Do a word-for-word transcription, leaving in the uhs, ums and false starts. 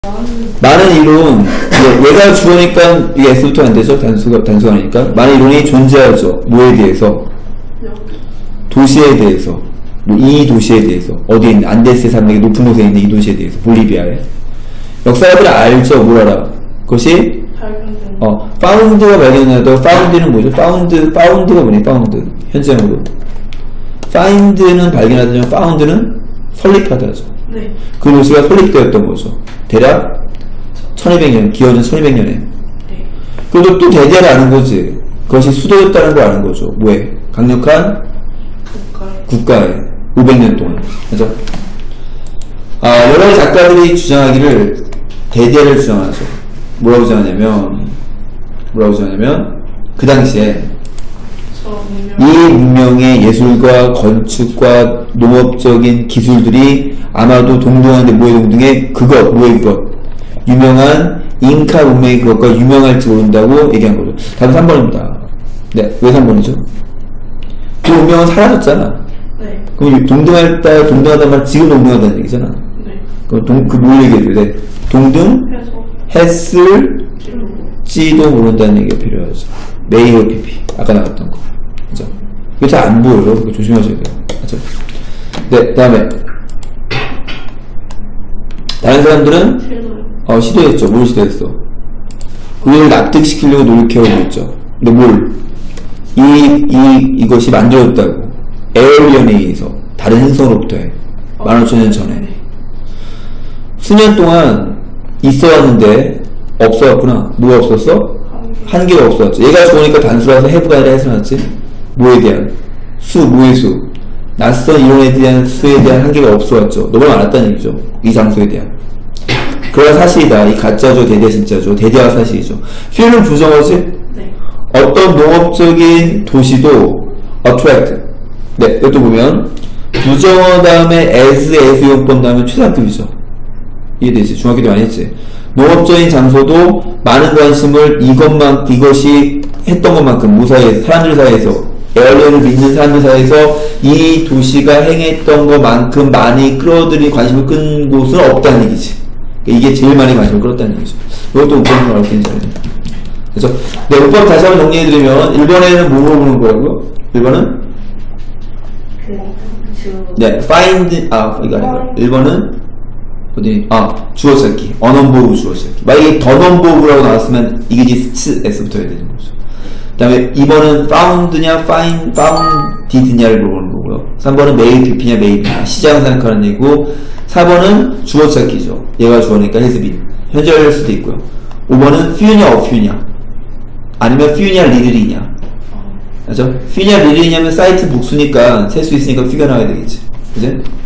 많은 이론, 얘가 주어니까 이게 S부터 안 되죠? 단수가, 단수가 아니니까. 많은 이론이 존재하죠. 뭐에 대해서? 도시에 대해서. 이 도시에 대해서. 어디에 있는, 안데스 산맥의 높은 곳에 있는 이 도시에 대해서. 볼리비아에. 역사가들이 알죠? 뭘 알아? 그것이, 어, 파운드가 발견하다. 파운드는 뭐죠? 파운드, 파운드가 뭐니? 파운드. 현재형으로. 파인드는 발견하다면, 파운드는 설립하다죠. 네. 그 도시가 설립되었던 거죠. 대략 천이백 년, 기원전 천이백 년에. 네. 그래도 또 대대를 아는 거지. 그것이 수도였다는 걸 아는 거죠. 뭐에? 강력한 국가에, 국가에 오백 년 동안. 그죠? 아, 여러 가지 작가들이 주장하기를 대대를 주장하죠. 뭐라고 주장하냐면, 뭐라고 주장하냐면, 그 당시에 이 문명의 예술과 건축과 농업적인 기술들이 아마도 동등한데 뭐의 동등해? 그것, 뭐의 그것? 유명한 잉카 문명의 그것과 유명할지 모른다고 얘기한 거죠. 답은 삼 번입니다. 네, 왜 삼 번이죠? 그 문명은 사라졌잖아. 네. 그럼 동등하다, 동등하단 말 지금 동등하다는 얘기잖아. 네. 그럼 동, 그 뭘 얘기해줘야 돼? 동등? 했을지도 모른다는 얘기가 필요하죠. 메이어 피피. 아까 나왔던 거. 그죠? 이거 잘 안 보여요. 그거 조심하셔야 돼요. 그죠? 네, 그 다음에. 다른 사람들은 어, 시도했죠. 뭘 시도했어? 그걸 납득시키려고 노력해오고 있죠. 근데 뭘? 이, 이, 이것이 만들어졌다고. 에얼리언에 의해서. 다른 행성으로부터 해. 만 오천 년 전에. 수년 동안 있어 왔는데, 없어왔구나. 뭐가 없었어? 한계가 없어왔죠. 얘가 좋으니까 단수라서 해부가 아니라 해서놨지. 뭐에 대한? 수, 뭐의 수? 낯선 이론에 대한 수에 대한 한계가 없어왔죠. 너무 많았다는 얘기죠. 이 장소에 대한. 그런 사실이다. 이 가짜죠, 대대 진짜죠. 대대와 사실이죠. 퓨는 부정어지? 네. 어떤 농업적인 도시도 attract. 네, 이것도 보면 부정어 다음에 as, as 용법 다음에 최상급이죠. 이해되지? 중학교 때 많이 했지? 농업적인 장소도 많은 관심을 이것만, 이것이 했던 것만큼 무사히에서, 사람들 사이에서, 에어리언을 믿는 사람들 사이에서 이 도시가 행했던 것만큼 많이 끌어들인 관심을 끈 곳은 없다는 얘기지. 이게 제일 많이 관심을 끌었다는 얘기죠. 이것도 우편으로 알수 있는 자리네. 그래서, 네, 우편 다시 한번 정리해드리면, 일 번에는 뭐로 보는 거라고요? 일 번은? 네, find, 아, 이거 아니고. 일 번은, 어디, 아, 주어 찾기. 언언보브 주어 찾기. 만약에 던언보브라고 나왔으면, 이게 이제 스, s부터 해야 되는 거죠. 그 다음에 이 번은 found냐, find, founded냐를 물어보는 거고요. 삼 번은 made pp냐, made냐. 시장을 생각하는 얘기고, 사 번은 주어 찾기죠. 얘가 주어니까 has been. 현재할 수도 있고요. 오 번은 few냐, few냐. 아니면 few냐, little이냐. 그죠? few냐, little이냐면 사이트 복수니까 셀 수 있으니까 few가 나와야 되겠지. 그죠?